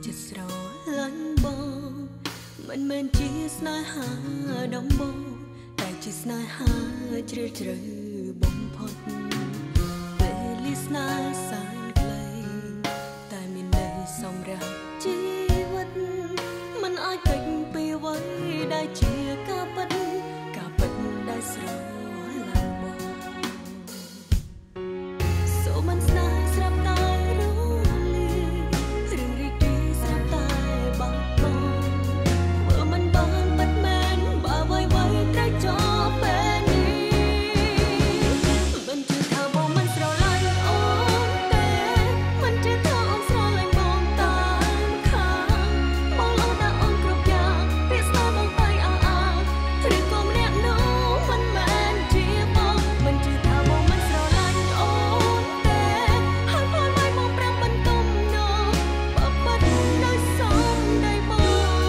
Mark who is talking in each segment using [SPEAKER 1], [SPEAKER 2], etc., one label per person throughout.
[SPEAKER 1] ចិត្តស្រឡាញ់បងមិនមែនជាស្នេហាដំបូងតែជាស្នេហាជ្រាលជ្រៅបំផុតពេលលីស្នេហ៍សែនខ្លីតែមានន័យសម្រាប់ជីវិតមិនអាចកិច្ចពីអ្វីដែលជាការពិតដែលស្រឡាញ់បងសូមមិនស្នេហ៍ស្រាប់តែរលីរឿងរីករាយស្រាប់តែបាត់បង់ធ្វើមិនបានពិតមែនបើអ្វីត្រូវចប់ពេលនេះមិនជឿថាបងមិនស្រឡាញ់អូនទេមិនជឿថាអូនស្រឡាញ់បងតាមខាងបងលោដាក់អូនគ្រប់យ៉ាងពាក្យស្នេហ៍បងតែអើអើឬក៏ម្នាក់នោះមិនមែនជាបងមិនជឿថាបងមិនស្រឡាញ់អូនទេហើយផលមិនមកប្រាប់មិនទុំនោះបើពិតនៅសំដីបង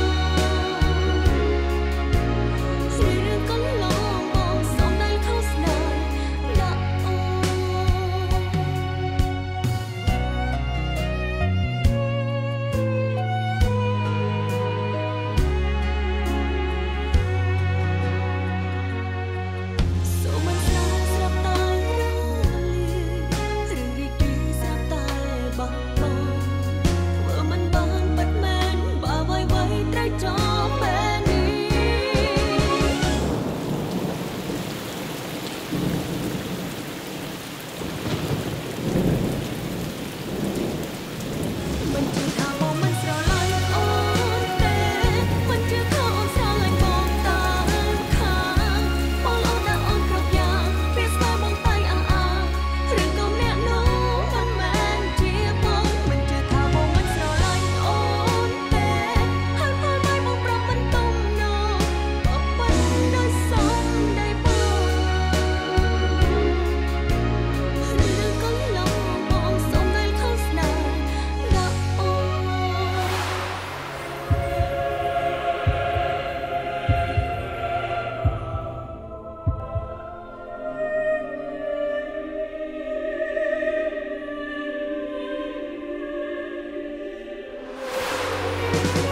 [SPEAKER 1] រឿងកន្លងបងសំដីខុសស្នេហ៍ដាក់អូនសូមមិនស្នេហ៍ស្រាប់តែរលីរឿងរីករាយស្រាប់តែបាត់បង់ធ្វើមិនបានពិតមែនបើអ្វីត្រូវចប់ពេលនេះមិនជឿថាបងមិនស្រឡាញ់អូនទេមិនជឿថាអូនស្រឡាញ់បងតាមខាងបងលោដាក់អូនគ្រប់យ៉ាងពាក្យស្នេហ៍បងតែអើអើឬក៏ម្នាក់នោះមិនមែនជាបងមិនជឿថាបងមិនស្រឡាញ់អូនទេហើយផលមិនមកប្រាប់មិនទុំនោះបើពិតនៅសំដីបងរឿងកន្លងបងសំដីខុសស្នេហ៍ដាក់អូន
[SPEAKER 2] Thank